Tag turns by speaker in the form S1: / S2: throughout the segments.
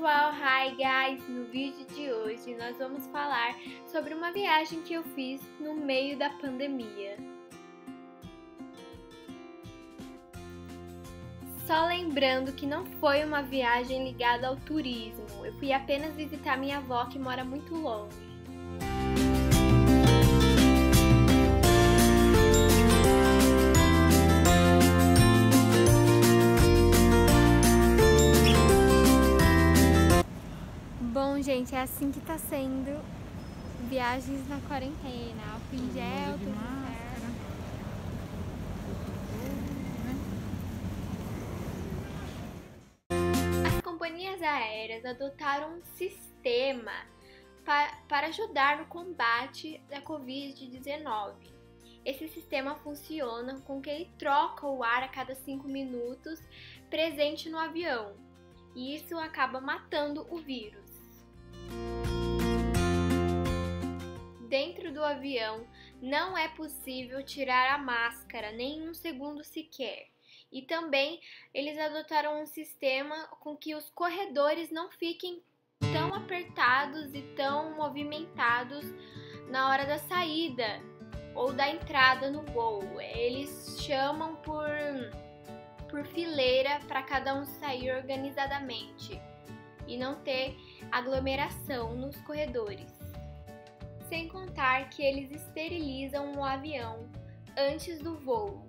S1: pessoal, hi guys! No vídeo de hoje nós vamos falar sobre uma viagem que eu fiz no meio da pandemia. Só lembrando que não foi uma viagem ligada ao turismo, eu fui apenas visitar minha avó que mora muito longe. Bom, gente, é assim que tá sendo viagens na quarentena. Álcool em gel, tudo certo. As companhias aéreas adotaram um sistema para ajudar no combate da Covid-19. Esse sistema funciona com que ele troca o ar a cada 5 minutos presente no avião. E isso acaba matando o vírus. Dentro do avião não é possível tirar a máscara nem um segundo sequer. E também eles adotaram um sistema com que os corredores não fiquem tão apertados e tão movimentados na hora da saída ou da entrada no voo. Eles chamam por fileira para cada um sair organizadamente e não ter aglomeração nos corredores. Sem contar que eles esterilizam o avião antes do voo.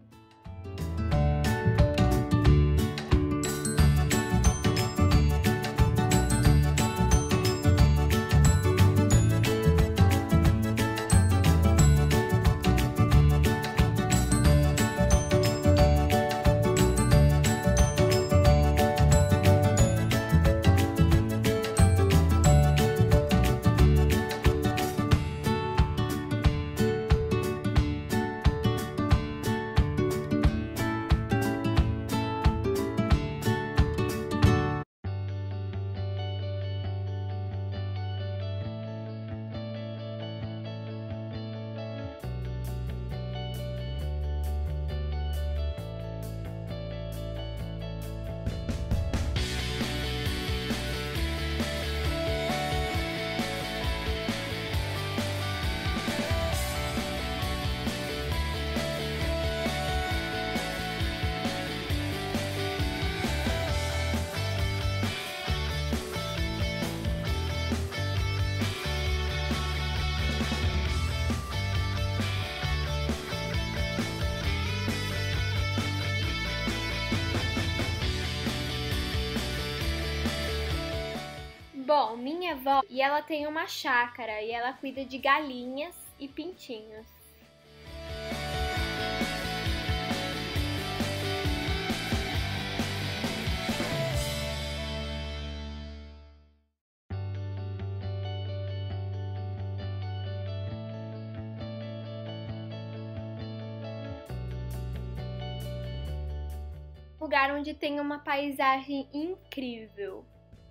S1: Bom, minha avó, e ela tem uma chácara e ela cuida de galinhas e pintinhos. Lugar onde tem uma paisagem incrível.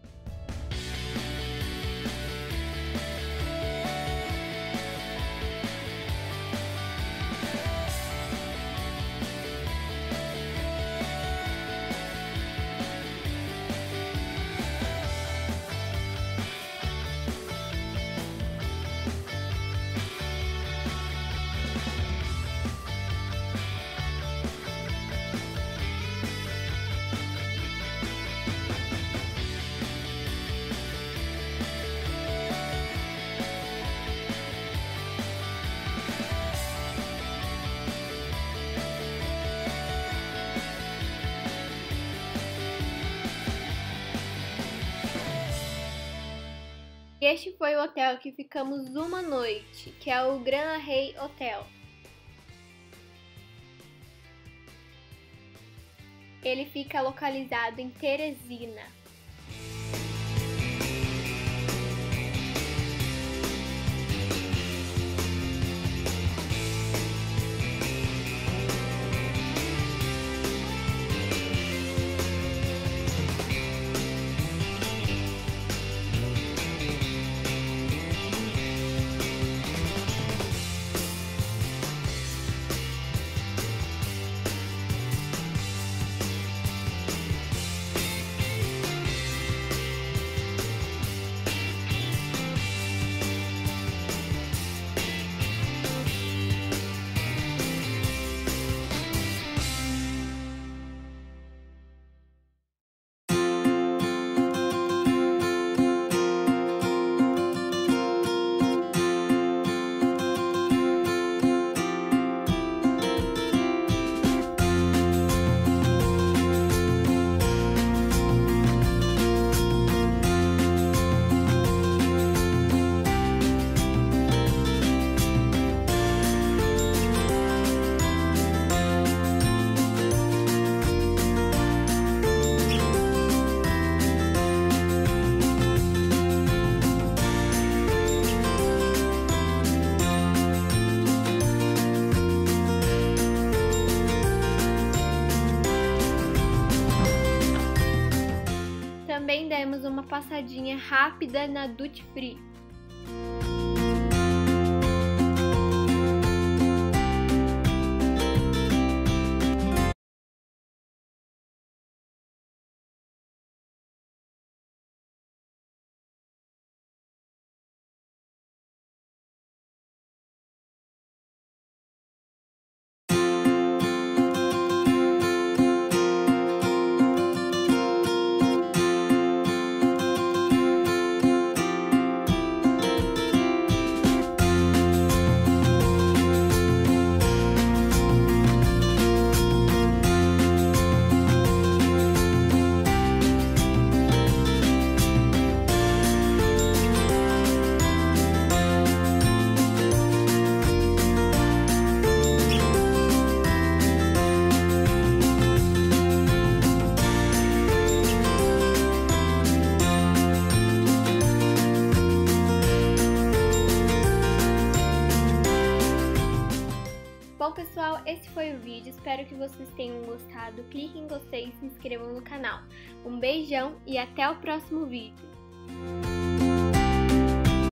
S1: Este foi o hotel que ficamos uma noite, que é o Gran Rey Hotel. Ele fica localizado em Teresina. demos uma passadinha rápida na Duty Free. Bom pessoal, esse foi o vídeo, espero que vocês tenham gostado, cliquem em gostei e se inscrevam no canal. Um beijão e até o próximo vídeo!